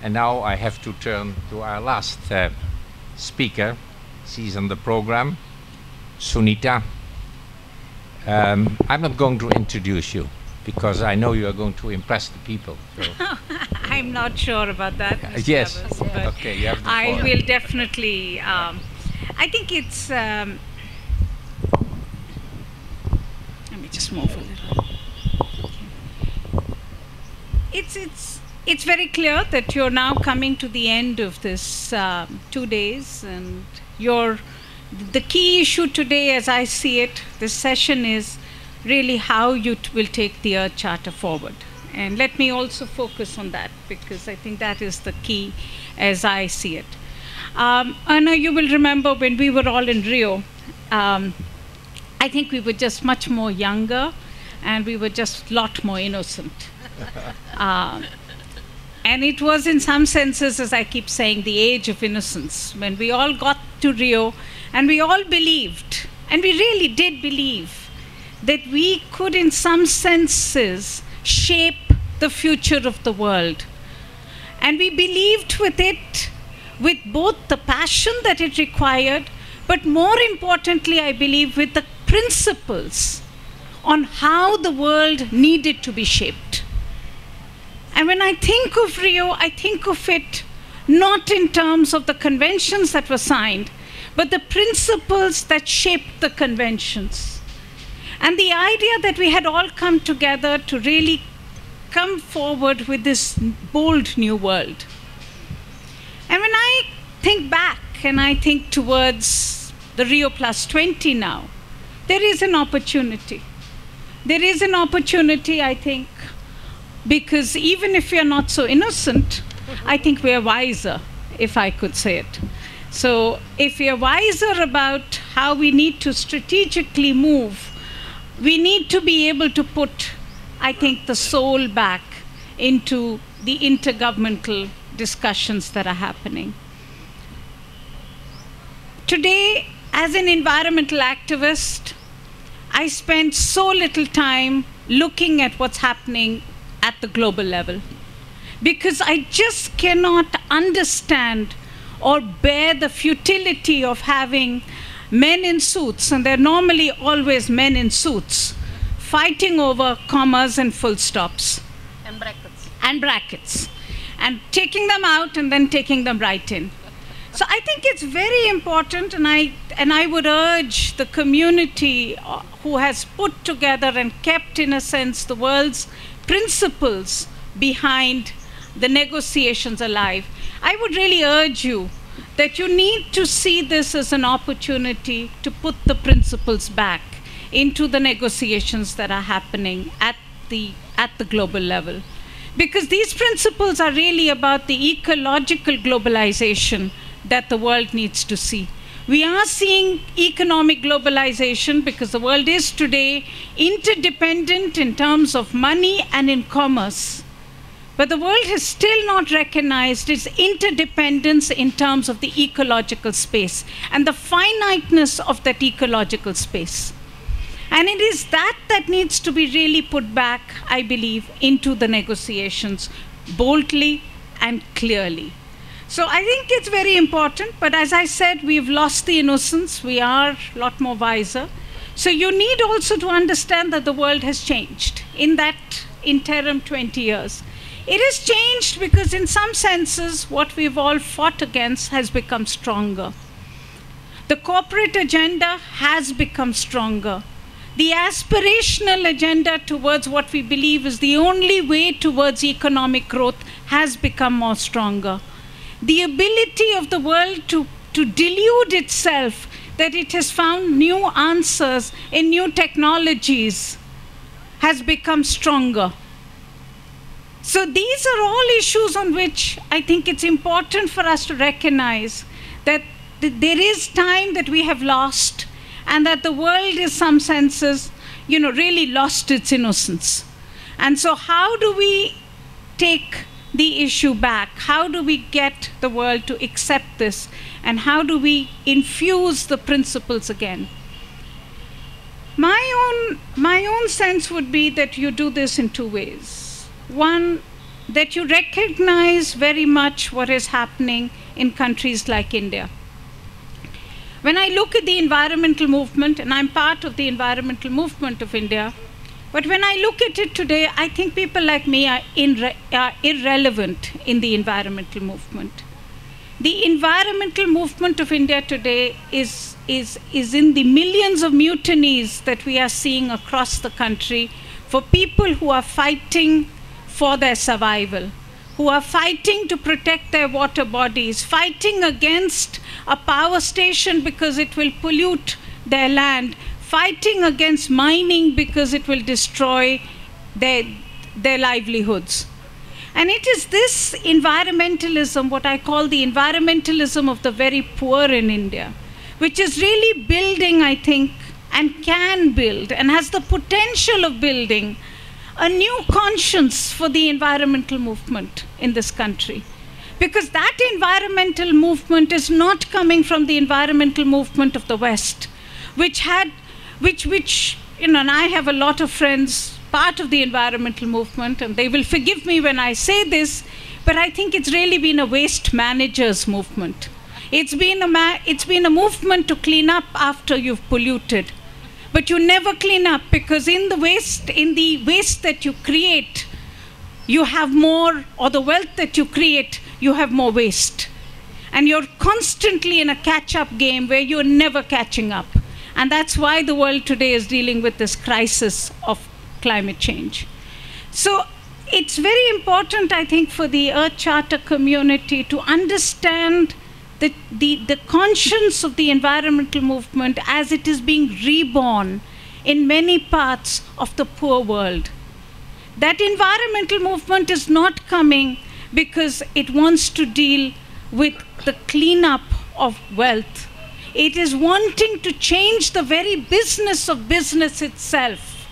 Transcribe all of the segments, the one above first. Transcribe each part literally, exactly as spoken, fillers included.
And now I have to turn to our last uh, speaker. She's on the program, Sunita. Um, I'm not going to introduce you because I know you are going to impress the people. So. I'm not sure about that, Uh, Mister yes. Evans, but Okay, you have the I floor. will definitely. Um, I think it's. Um, let me just move a little. It's it's it's very clear that you're now coming to the end of this um, two days, and you're. The key issue today, as I see it, this session is really how you t- will take the Earth Charter forward. And let me also focus on that, because I think that is the key as I see it. Um, Anna, you will remember when we were all in Rio, um, I think we were just much more younger, and we were just a lot more innocent. Uh, and it was in some senses, as I keep saying, the age of innocence, when we all got to Rio, and we all believed, and we really did believe, that we could in some senses shape the future of the world. And we believed with it, with both the passion that it required, but more importantly, I believe, with the principles on how the world needed to be shaped. And when I think of Rio, I think of it not in terms of the conventions that were signed, but the principles that shaped the conventions. And the idea that we had all come together to really come forward with this bold new world. And when I think back and I think towards the Rio Plus twenty now, there is an opportunity. There is an opportunity, I think, because even if we are not so innocent, I think we are wiser, if I could say it. So if we are wiser about how we need to strategically move, we need to be able to put, I think, the soul back into the intergovernmental discussions that are happening. Today, as an environmental activist, I spend so little time looking at what's happening at the global level, because I just cannot understand or bear the futility of having men in suits, and they're normally always men in suits, fighting over commas and full stops. And brackets. And brackets. And taking them out and then taking them right in. So I think it's very important, and I, and I would urge the community who has put together and kept, in a sense, the world's principles behind the negotiations alive. I would really urge you that you need to see this as an opportunity to put the principles back into the negotiations that are happening at the, at the global level. Because these principles are really about the ecological globalization that the world needs to see. We are seeing economic globalization because the world is today interdependent in terms of money and in commerce. But the world has still not recognized its interdependence in terms of the ecological space and the finiteness of that ecological space. And it is that that needs to be really put back, I believe, into the negotiations boldly and clearly. So I think it's very important, but as I said, we've lost the innocence. We are a lot more wiser. So you need also to understand that the world has changed in that interim twenty years. It has changed because in some senses, what we've all fought against has become stronger. The corporate agenda has become stronger. The aspirational agenda towards what we believe is the only way towards economic growth has become more stronger. The ability of the world to, to delude itself that it has found new answers in new technologies has become stronger. So these are all issues on which I think it's important for us to recognize that th- there is time that we have lost, and that the world in some senses, you know, really lost its innocence. And so how do we take the issue back? How do we get the world to accept this? And how do we infuse the principles again? My own, my own sense would be that you do this in two ways. One, that you recognize very much what is happening in countries like India. When I look at the environmental movement, and I'm part of the environmental movement of India, but when I look at it today, I think people like me are, inre- are irrelevant in the environmental movement. The environmental movement of India today is, is, is in the millions of mutinies that we are seeing across the country for people who are fighting for their survival, who are fighting to protect their water bodies, fighting against a power station because it will pollute their land, fighting against mining because it will destroy their, their livelihoods. And it is this environmentalism, what I call the environmentalism of the very poor in India, which is really building, I think, and can build, and has the potential of building a new conscience for the environmental movement in this country. Because that environmental movement is not coming from the environmental movement of the West, which had, which, which, you know, and I have a lot of friends, part of the environmental movement, and they will forgive me when I say this, but I think it's really been a waste managers movement. It's been a, ma- it's been a movement to clean up after you've polluted. But you never clean up, because in the waste, in the waste that you create, you have more, or the wealth that you create, you have more waste. And you're constantly in a catch-up game where you're never catching up. And that's why the world today is dealing with this crisis of climate change. So it's very important, I think, for the Earth Charter community to understand The, the, the conscience of the environmental movement as it is being reborn in many parts of the poor world. That environmental movement is not coming because it wants to deal with the cleanup of wealth. It is wanting to change the very business of business itself.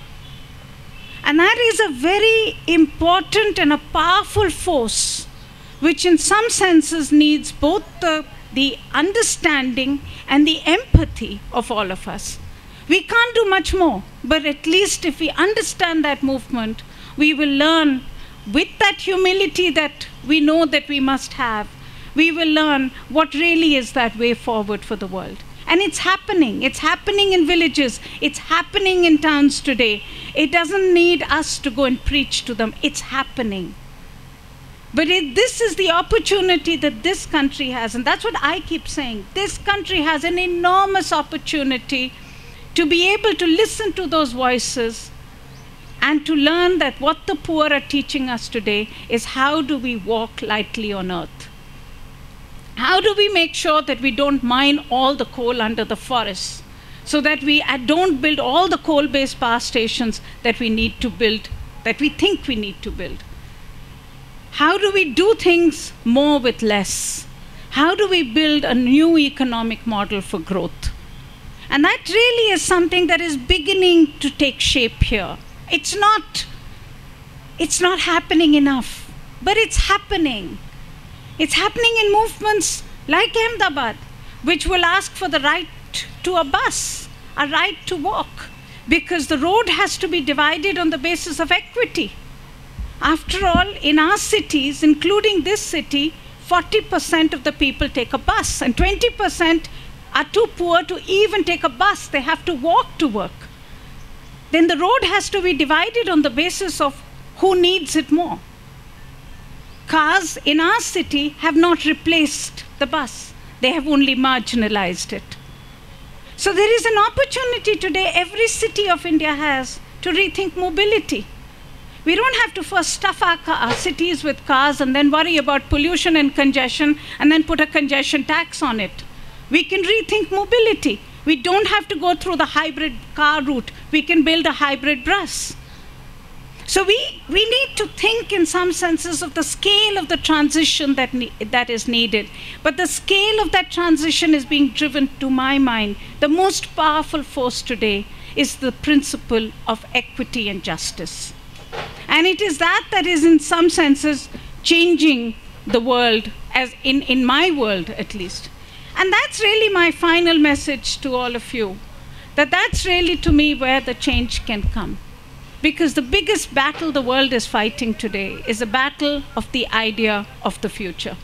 And that is a very important and a powerful force, which in some senses needs both the, the understanding and the empathy of all of us. We can't do much more, but at least if we understand that movement, we will learn with that humility that we know that we must have, we will learn what really is that way forward for the world. And it's happening. It's happening in villages. It's happening in towns today. It doesn't need us to go and preach to them. It's happening. But it, this is the opportunity that this country has, and that's what I keep saying. This country has an enormous opportunity to be able to listen to those voices and to learn that what the poor are teaching us today is how do we walk lightly on earth? How do we make sure that we don't mine all the coal under the forests, so that we don't build all the coal-based power stations that we need to build, that we think we need to build? How do we do things more with less? How do we build a new economic model for growth? And that really is something that is beginning to take shape here. It's not, it's not happening enough, but it's happening. It's happening in movements like Ahmedabad, which will ask for the right to a bus, a right to walk, because the road has to be divided on the basis of equity. After all, in our cities, including this city, forty percent of the people take a bus, and twenty percent are too poor to even take a bus. They have to walk to work. Then the road has to be divided on the basis of who needs it more. Cars in our city have not replaced the bus. They have only marginalized it. So there is an opportunity today every city of India has to rethink mobility. We don't have to first stuff our, car, our cities with cars and then worry about pollution and congestion and then put a congestion tax on it. We can rethink mobility. We don't have to go through the hybrid car route. We can build a hybrid bus. So we, we need to think in some senses of the scale of the transition that, ne- that is needed. But the scale of that transition is being driven, to my mind, the most powerful force today is the principle of equity and justice. And it is that that is in some senses changing the world, as in, in my world at least. And that's really my final message to all of you, that that's really to me where the change can come. Because the biggest battle the world is fighting today is a battle of the idea of the future.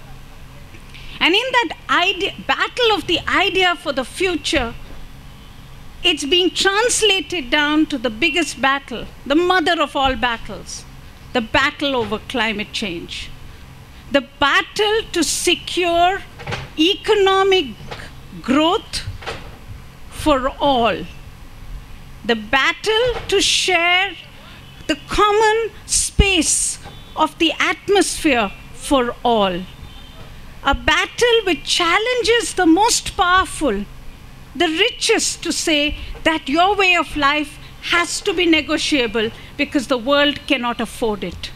And in that idea, battle of the idea for the future, it's being translated down to the biggest battle, the mother of all battles, the battle over climate change. The battle to secure economic growth for all. The battle to share the common space of the atmosphere for all. A battle which challenges the most powerful, the richest, to say that your way of life has to be negotiable because the world cannot afford it.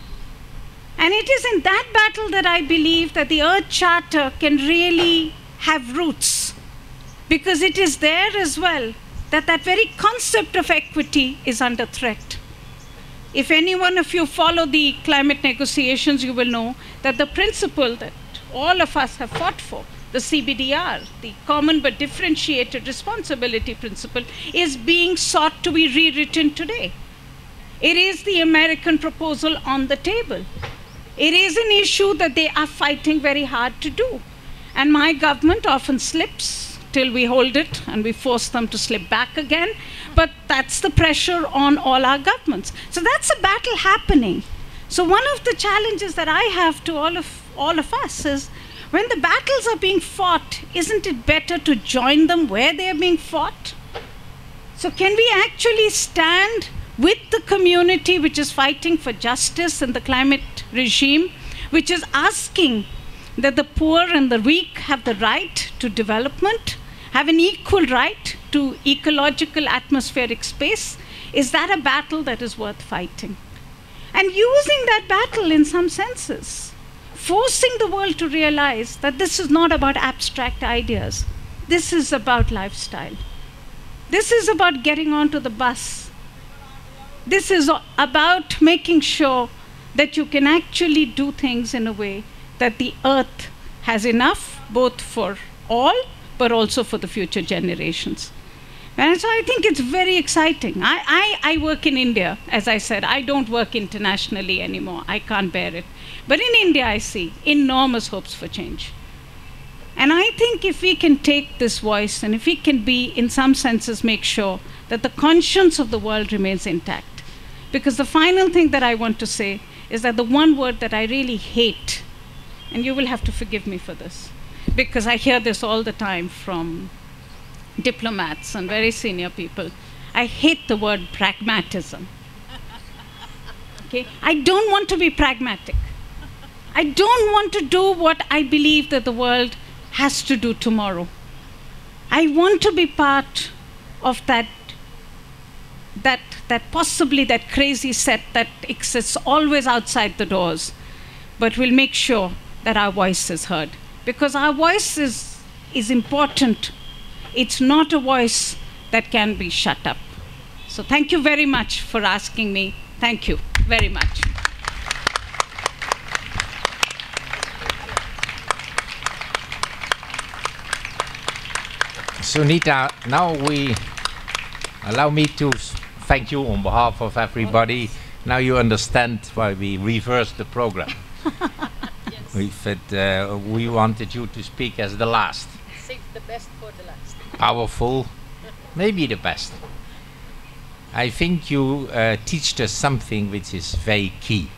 And it is in that battle that I believe that the Earth Charter can really have roots, because it is there as well that that very concept of equity is under threat. If any one of you follow the climate negotiations, you will know that the principle that all of us have fought for, the C B D R, the Common but Differentiated Responsibility Principle, is being sought to be rewritten today. It is the American proposal on the table. It is an issue that they are fighting very hard to do. And my government often slips till we hold it and we force them to slip back again. But that's the pressure on all our governments. So that's a battle happening. So one of the challenges that I have to all of, all of us is, when the battles are being fought, isn't it better to join them where they are being fought? So can we actually stand with the community which is fighting for justice in the climate regime, which is asking that the poor and the weak have the right to development, have an equal right to ecological atmospheric space? Is that a battle that is worth fighting? And using that battle in some senses, forcing the world to realize that this is not about abstract ideas. This is about lifestyle. This is about getting onto the bus. This is about making sure that you can actually do things in a way that the earth has enough, both for all, but also for the future generations. And so I think it's very exciting. I, I, I work in India, as I said. I don't work internationally anymore. I can't bear it. But in India, I see enormous hopes for change. And I think if we can take this voice, and if we can be, in some senses, make sure that the conscience of the world remains intact. Because the final thing that I want to say is that the one word that I really hate, and you will have to forgive me for this, because I hear this all the time from diplomats and very senior people. I hate the word pragmatism. Okay? I don't want to be pragmatic. I don't want to do what I believe that the world has to do tomorrow. I want to be part of that, that, that possibly that crazy set that exists always outside the doors, but we'll make sure that our voice is heard. Because our voice is, is important. It's not a voice that can be shut up. So thank you very much for asking me. Thank you very much. Sunita, now we allow me to thank you on behalf of everybody. Now you understand why we reversed the program. Yes. We, said, uh, we wanted you to speak as the last. Save the best for the last. Powerful, maybe the best. I think you uh, teach us something which is very key.